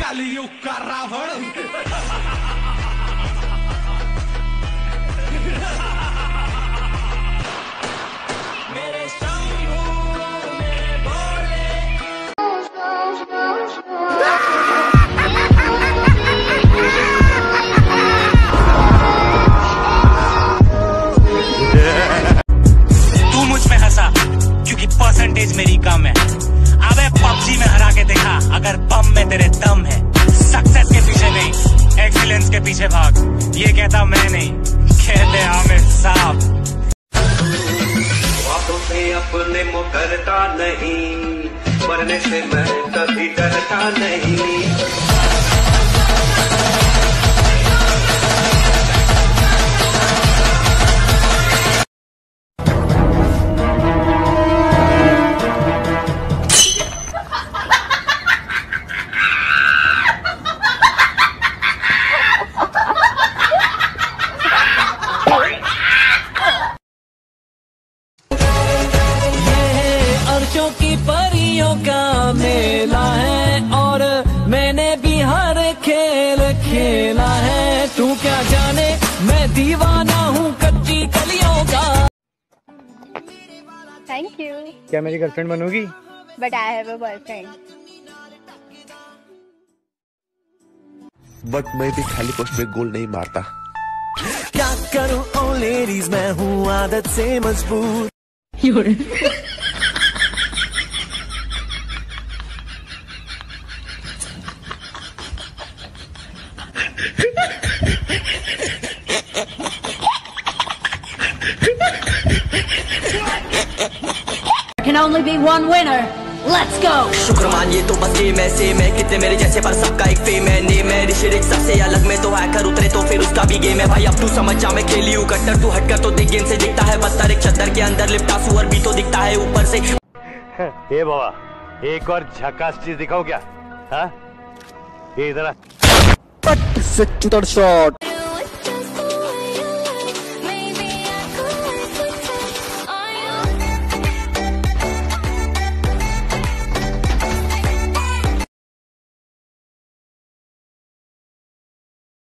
कलयुग का रावण। मेरे शंभू मेरे भोले। तू मुझ में हंसा क्योंकि परसेंटेज मेरी कम है। अबे पबजी में हरा के देखा अगर बम में तेरे दम है। सक्सेस के पीछे नहीं एक्सीलेंस के पीछे भाग। ये कहता मैं नहीं कहते आमिर साहब। बातों से अपने मुकरता नहीं, मरने से मैं कभी डरता नहीं। की परियों का मेला है और मैंने भी हर खेल खेला है। तू क्या जाने मैं दीवाना हूँ कच्ची कलियों का। Thank you. क्या मेरी गर्लफ्रेंड बनोगी? But I have a boyfriend. But मैं भी खाली पोस्ट में गोल नहीं मारता। क्या करूँ ओ लेडीज मैं हूँ आदत से मजबूर। Can only be one winner. Let's go. शुक्र मानिए तो बस गेम ऐसे मैं कितने मेरे जैसे पर सबका एक फेम है। नेम है ऋषि सबसे अलग में तो हैकर उतरे तो फिर उसका भी गेम है। भाई अब तू समझ जा मैं खेली हूँ कट्टर। तू हटकर तो देख गेम से दिखता है बदतर। एक चद्दर के अंदर लिपटा सुअर भी तो दिखता है ऊपर से। ए बाबा एक और झकास चीज दिखाओ क्या? हाँ ये इधर पट से शॉट।